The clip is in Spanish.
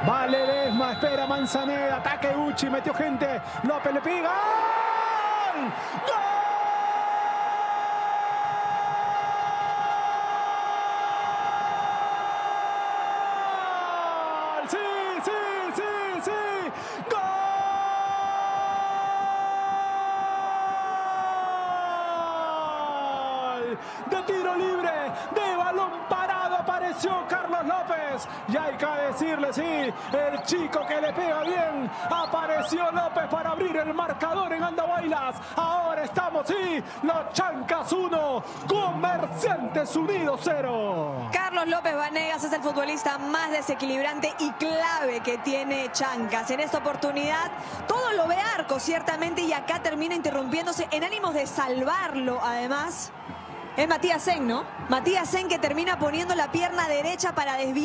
Va Ledesma, espera Manzaneda, ataque Uchi, metió gente. López le pega. ¡Gol! ¡Gol! ¡Sí, sí, sí, sí! ¡Gol! De tiro libre, de balón parado, apareció Carlos López. Y hay que decirle, sí, el chico que le pega bien. Apareció López para abrir el marcador en Andahuaylas. Ahora estamos, sí, los Chancas 1, Comerciantes Unidos 0. Carlos López Vanegas es el futbolista más desequilibrante y clave que tiene Chancas. En esta oportunidad todo lo ve Arco, ciertamente, y acá termina interrumpiéndose en ánimos de salvarlo, además. Es Matías Sen, ¿no? Matías Sen, que termina poniendo la pierna derecha para desviar.